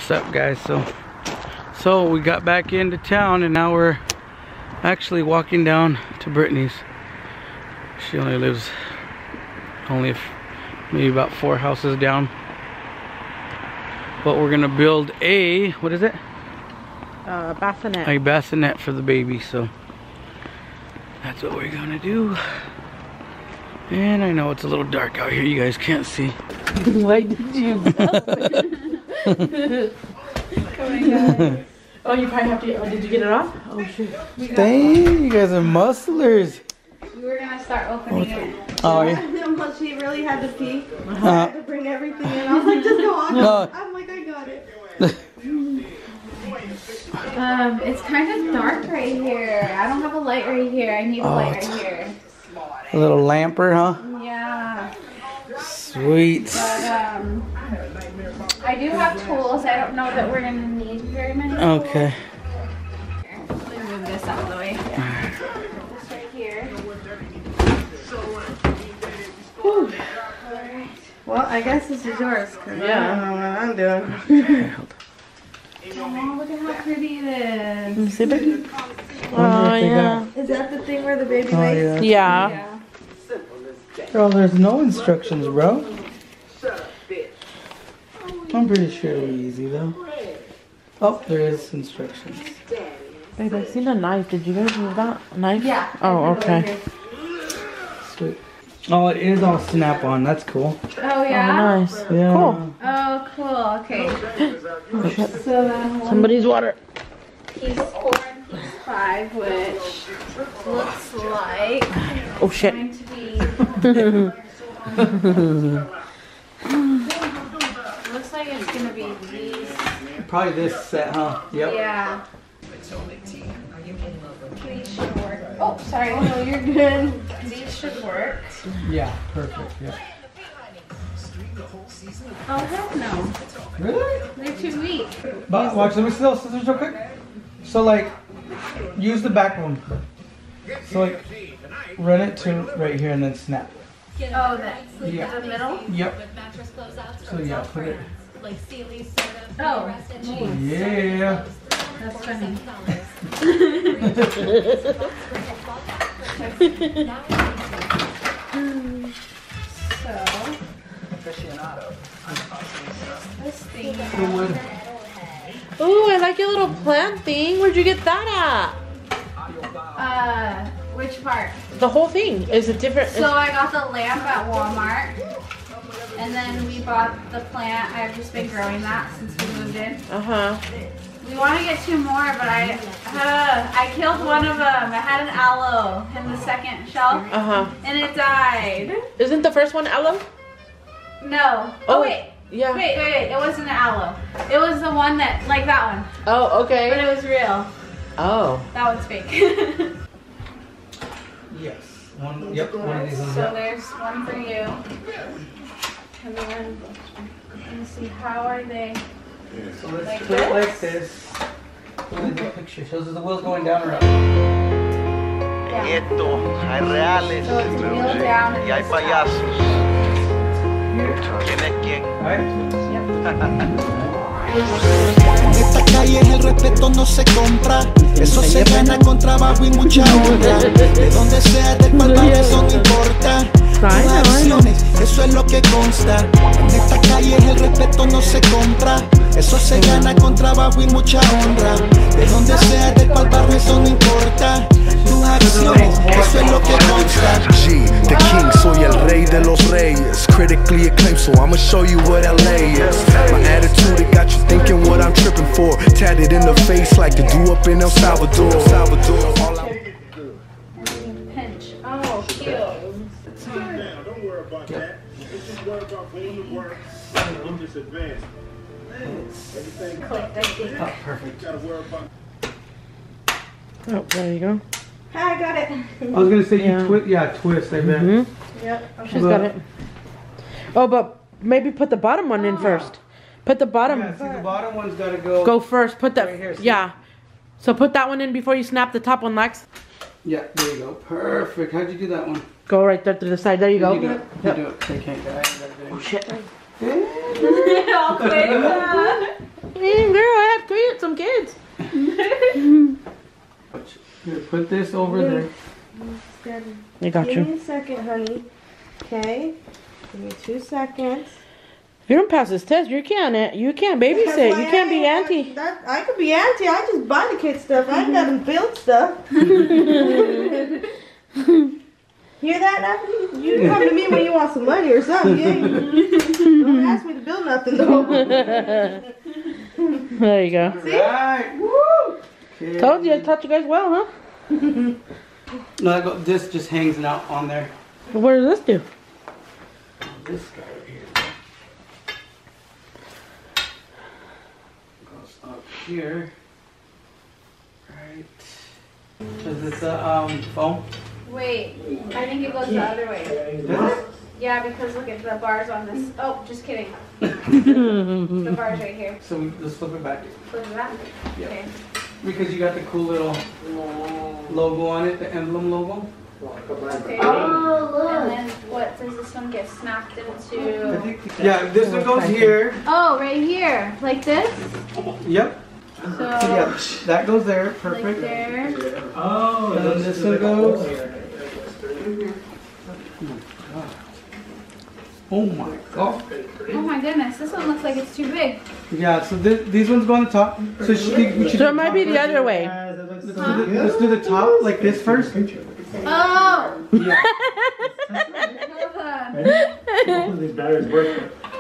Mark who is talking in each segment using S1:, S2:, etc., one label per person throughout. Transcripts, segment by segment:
S1: What's up, guys? So we got back into town and now we're actually walking down to Brittany's. She only lives maybe about 4 houses down. But we're gonna build a, what is it?
S2: Bassinet.
S1: A bassinet for the baby, so that's what we're gonna do. And I know it's a little dark out here, you guys can't see.
S2: Why did you Oh my god. Oh, you probably have to, did you get it off? Oh shit.
S1: Dang, you guys are musclers.
S3: We were gonna start opening it.
S1: Oh yeah.
S3: But she really had to pee. I had to bring everything in. I was like, just go on.
S1: No.
S3: I'm like, I got it. It's kind of dark right here. I don't have a light right here. I need a light right here.
S1: A little lamper, huh?
S3: Yeah.
S1: Sweet.
S3: But I do have tools. I don't know that we're gonna need very many tools.
S1: Okay.
S3: Here, let me move this out of the way. This right here. Whew. Alright. Well, I guess this is yours, because I don't know what I'm doing. Oh, look at how pretty it is.
S2: See, baby? Oh, yeah.
S3: Is that the thing where the baby
S1: Oh,
S3: lays?
S1: yeah.
S2: Yeah.
S1: Bro, there's no instructions, bro. I'm pretty sure it'll be easy, though. Oh, there is instructions.
S2: Babe, I seen a knife. Did you guys use that? A knife?
S3: Yeah.
S2: Oh, okay.
S1: Sweet. Oh, it is all snap-on. That's cool.
S3: Oh, yeah?
S2: Oh, nice.
S1: Yeah.
S2: Cool.
S3: Oh, cool. Okay.
S2: Oh, shit.
S3: So then
S2: Somebody's water.
S3: piece 4 and piece 5, which looks like
S2: Oh, shit.
S3: going to be... looks like it's going to be these.
S1: Probably this set, huh? Yep.
S3: Yeah. These should work. Oh, sorry. No, you're good. These should work.
S1: Yeah, perfect. Yeah.
S3: Oh, heck no.
S1: Really?
S3: They're too weak.
S1: But watch, let me see those scissors real quick. So, like, use the back one. So, like, run it to right here and then snap.
S3: Oh, that.
S1: Yeah.
S3: The middle?
S1: Yep. So, yeah, put it.
S3: Oh, geez.
S1: Yeah.
S3: That's funny. So, this thing.
S2: Ooh, I like your little plant thing. Where'd you get that
S3: Which part?
S2: at? The whole thing. Is it different?
S3: So I got the lamp at Walmart, and then we bought the plant. I've just been growing that since we moved in.
S2: Uh-huh.
S3: We want to get 2 more, but I killed one of them. I had an aloe in the second shelf,
S2: Uh-huh.
S3: and it died.
S2: Isn't the first one aloe?
S3: No.
S2: Oh,
S3: Oh wait.
S2: Yeah.
S3: Wait. It wasn't an aloe. It was the one that, like that one,
S2: Oh,
S3: but
S2: okay.
S3: it was real.
S2: Oh.
S3: That one's fake.
S1: Yes. One. Yep. One of these ones.
S3: So
S1: Yep.
S3: there's one for you. And then, let me see, how are they?
S1: So let's
S3: Like
S1: put it
S3: this?
S1: like this. Look at the picture. Shows us the wheels going down or up.
S4: Esto, hay reales
S3: So it's wheel down and
S4: y hay
S3: this up.
S4: payasos. ¿Quién es quién?
S5: En esta calle el respeto no se compra, eso se gana con trabajo y mucha honra. De donde sea, del cual barrio, eso no importa. Tus acciones, eso es lo que consta. En esta calle el respeto no se compra, eso se gana con trabajo y mucha honra. De donde sea, del cual barrio, eso no importa. Tus acciones, eso es lo que consta.
S6: G, the king, soy el rey de los reyes. Critically acclaimed, so I'ma show you what LA is. My attitude, it got you thinking what I'm tripping for. Tatted in the face like the do up in El Salvador. All I
S3: Pinch. Oh, cute.
S7: Don't worry about that. Let's just worry about going to work. I'm just advanced. Everything
S3: Clicked, I think.
S1: Oh, perfect.
S7: gotta worry about.
S2: Oh, there you go.
S3: I got it.
S1: I was gonna say
S2: Yeah.
S1: you twist. Yeah, twist. I bet.
S3: Yep.
S2: She's got it. Oh, but maybe put the bottom one in first. Put the bottom.
S1: Yeah, see the bottom one's gotta go.
S2: Go first. Put that.
S1: Right here, see?
S2: Yeah. So put that one in before you snap the top one, Lex.
S1: Yeah, there you go. Perfect. How'd you do that one?
S2: Go right there to the side. There you go.
S1: You do it. You
S2: Yep.
S1: do it. I can't do it.
S2: Oh shit.
S3: All quick.
S1: put this over there.
S2: I got
S3: Give
S2: you.
S3: me a second, honey. Okay. Give me 2 seconds.
S2: If you don't pass this test, you can't babysit. You can't be auntie.
S3: I could be auntie. I just buy the kids stuff. I ain't got them build stuff. Hear that, Natalie? You come to me when you want some money or something. You ain't, don't ask me to build nothing though.
S2: There you go.
S3: See?
S1: Right. Woo! Okay.
S2: Told you, I taught you guys well, huh?
S1: No, this just hangs out on there.
S2: What does this do?
S1: This guy right here goes up here. Right. Is this a foam?
S8: Wait, I think it goes the other way. Yeah, because look at the bars on this. Oh, just kidding. The bars right here.
S1: So we just flip it back.
S8: Flip it back?
S1: Yeah.
S8: Okay.
S1: Because you got the cool little logo on it, the emblem logo.
S8: Okay. And then what, does this one get snapped into?
S1: Yeah, this one goes here.
S8: Oh, right here. Like this?
S1: Yep.
S8: So,
S1: Yeah, that goes there.
S8: like
S1: Perfect.
S8: there.
S1: Oh, and then this one goes. Oh my god.
S8: Oh my goodness, this one looks like it's too big.
S1: Yeah, so these ones go on the top. So we should
S2: So it might be the other way.
S1: Let's do the top like this first.
S8: Oh!
S1: Yeah.
S8: Hold on.
S7: These batteries work.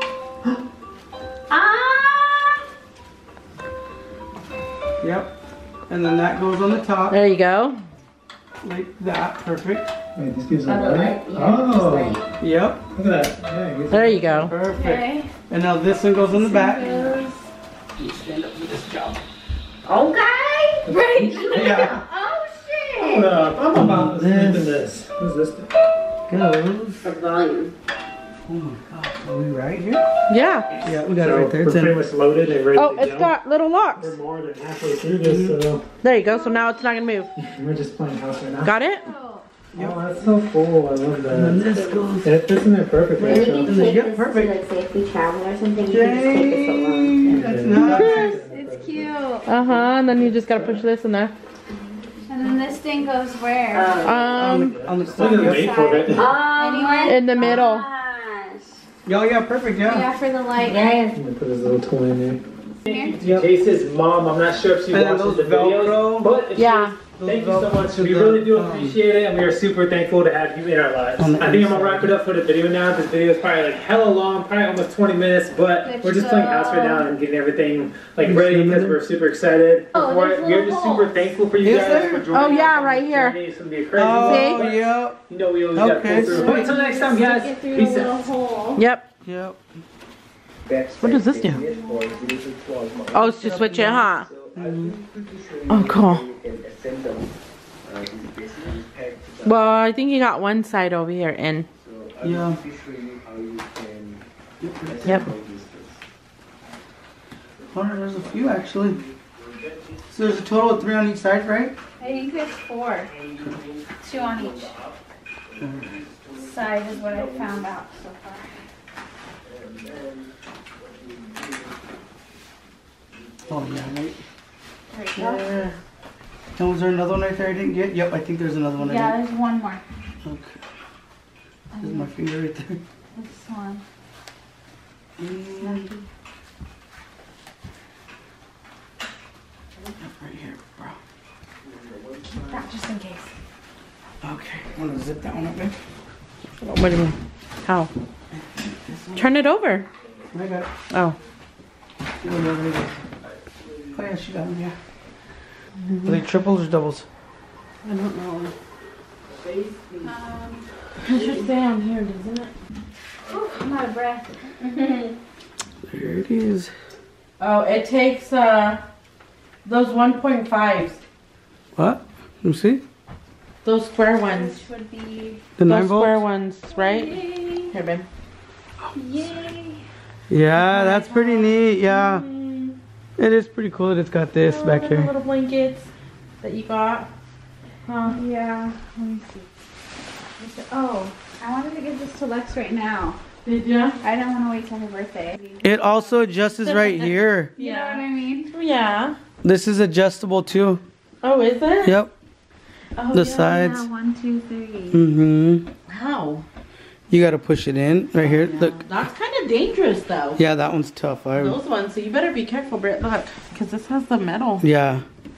S1: Yep. And then that goes on the top
S2: There you go.
S1: like that. Perfect.
S7: Wait, this gives a light? Oh,
S1: Yep.
S7: look at that. Yeah,
S2: There you go.
S1: Perfect.
S8: Okay.
S1: And now this one goes on the back.
S8: Goes.
S1: You stand up for this job.
S8: Okay! Right?
S1: Yeah.
S8: Oh shit!
S7: Hold up. I'm about this. What's this thing?
S1: Goes.
S3: For volume.
S1: Oh my god. Are we right here?
S2: Yeah.
S1: Yeah, we got it
S7: So
S1: right there.
S7: we're
S1: It's
S7: pretty
S1: in.
S7: much loaded and ready
S2: Oh,
S7: to
S2: it's
S7: go.
S2: got little locks.
S7: We're more than halfway through this, so
S2: There you go. So now it's not gonna move.
S7: we're just playing house right now.
S2: Got it?
S8: Oh.
S7: Oh, that's so cool. I love
S1: And then
S7: that.
S1: this goes.
S7: It fits in there perfectly.
S3: Maybe we
S7: actually.
S3: can take
S1: Yep,
S3: this
S1: perfect.
S3: to, like, say if we travel or something, you can just take this
S1: Dang,
S3: along.
S1: that's nice.
S8: It's cute.
S2: Uh huh. And then you just gotta push this in there.
S8: And then this thing goes where?
S1: On the
S7: Look at the
S1: side.
S7: mate for it.
S8: Anywhere?
S2: In the middle.
S1: Oh yeah, perfect. Yeah.
S8: Yeah, for the light.
S7: I'm gonna put his little toy in there.
S8: Here.
S7: Chase's mom, I'm not sure if she
S1: And then
S7: watches
S1: those
S7: the videos,
S1: Velcro.
S7: but if
S2: Yeah.
S7: thank you so much. We really do appreciate it, and we are super thankful to have you in our lives.
S1: On the
S7: I think I'm gonna
S1: inside.
S7: wrap it up for the video now. This video is probably like hella long, probably almost 20 minutes, but
S8: Good
S7: we're just playing house right now and getting everything like ready because we're super excited.
S8: Oh,
S7: Before
S8: there's
S7: we're
S8: little
S7: just
S8: holes.
S7: super thankful for you
S1: Is
S7: guys
S1: there?
S7: for joining
S2: Oh, yeah,
S7: us on
S2: right
S7: this
S2: here.
S7: journey. It's gonna be a crazy
S1: Oh
S7: one.
S1: yeah.
S7: You know we always gotta
S1: Okay,
S7: pull through.
S1: sweet.
S7: But until next time, guys.
S8: Get through
S7: Peace
S8: the little
S7: out.
S8: hole.
S2: Yep.
S1: Yep.
S2: What does this do? Oh, it's to switch it, huh? Oh, cool. Well, I think you got one side over here in.
S1: Yeah.
S2: Yep.
S1: Oh, there's a few actually. So there's a total of 3 on each side, right?
S8: I think there's 4. 2 on each side is what I found out so far.
S1: Oh yeah, right.
S8: There you go.
S1: Yeah. And was there another one right there I didn't get? Yep, I think there's another one.
S8: Yeah, there's one more.
S1: Okay. There's my finger right there.
S8: This one.
S1: And right here, bro.
S8: That just in case.
S1: Okay, I'm gonna zip that one up, babe.
S2: What do you mean? How? Turn it over.
S1: I got it.
S2: Oh.
S1: Oh yeah, she got them, yeah. Are they triples or doubles?
S2: I don't know. It should stay on here, doesn't it?
S8: I'm out of breath.
S1: There it is.
S2: Oh, it takes those 1.5s.
S1: What? Let me see.
S2: Those square ones.
S8: Which would be
S1: The 9
S2: Those square
S1: volts?
S2: ones, right?
S8: yay.
S2: Here, babe.
S8: Yay.
S1: Yeah, that's pretty neat, yeah. It is pretty cool that it's got this back
S2: The
S1: here.
S2: little blankets that you got. Huh?
S8: Yeah. Let me see. Oh, I wanted to give this to Lex right now.
S2: Did ya?
S8: I don't want to wait till her birthday.
S1: It also adjusts right here.
S8: You know what I mean?
S2: Yeah.
S1: This is adjustable too.
S2: Oh, is it?
S1: Yep.
S2: Oh,
S1: The
S2: yeah.
S1: sides.
S3: Yeah, 1, 2, 3.
S1: Mm-hmm.
S2: How?
S1: You gotta push it in right here.
S2: Yeah.
S1: Look.
S2: That's kind of dangerous, though.
S1: Yeah, that one's tough.
S2: Those ones. So you better be careful, Britt. Look, because this has the metal.
S1: Yeah.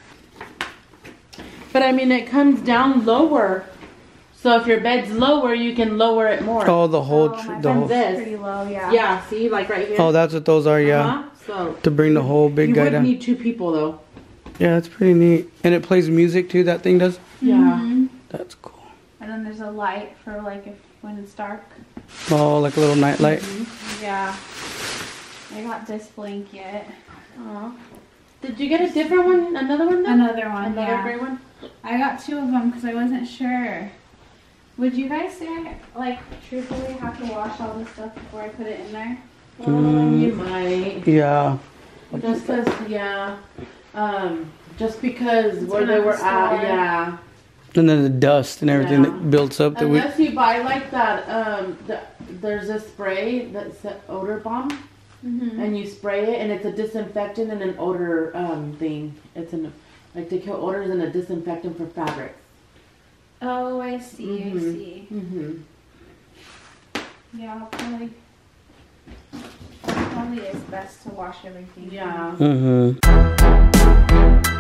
S2: But I mean, it comes down lower. So if your bed's lower, you can lower it more.
S1: Oh, the whole.
S3: my
S1: The whole.
S2: This.
S3: Pretty low, yeah.
S2: Yeah, see, like right here.
S1: Oh, that's what those are. Yeah.
S2: Uh-huh. So
S1: To bring the whole big
S2: you
S1: guy
S2: would
S1: down.
S2: need 2 people, though.
S1: Yeah, it's pretty neat. And it plays music too. That thing does.
S2: Yeah.
S1: That's cool.
S3: And then there's a light for like when it's dark.
S1: Oh, like a little night light.
S3: Yeah. I got this blanket.
S2: Aw. Did you get a different one? Another one, though?
S3: Another one,
S2: Another
S3: yeah.
S2: gray one?
S3: I got 2 of them because I wasn't sure. Would you guys say I, like, truthfully have to wash all this stuff before I put it in there?
S2: You might.
S1: Yeah.
S2: Just because, yeah. Just because
S3: It's
S2: where
S3: been
S2: they
S3: at
S2: were
S3: the
S2: at,
S3: store.
S2: yeah.
S1: And then the dust and everything
S2: Yeah.
S1: that builds up. That we.
S2: Unless you buy like that, there's a spray that's an odor bomb, and you spray it, and it's a disinfectant and an odor thing. It's like to kill odors and a disinfectant for fabrics.
S3: Oh, I see, I see.
S2: Mm-hmm.
S3: Yeah, probably is best to wash everything.
S2: Yeah.
S1: Mm-hmm.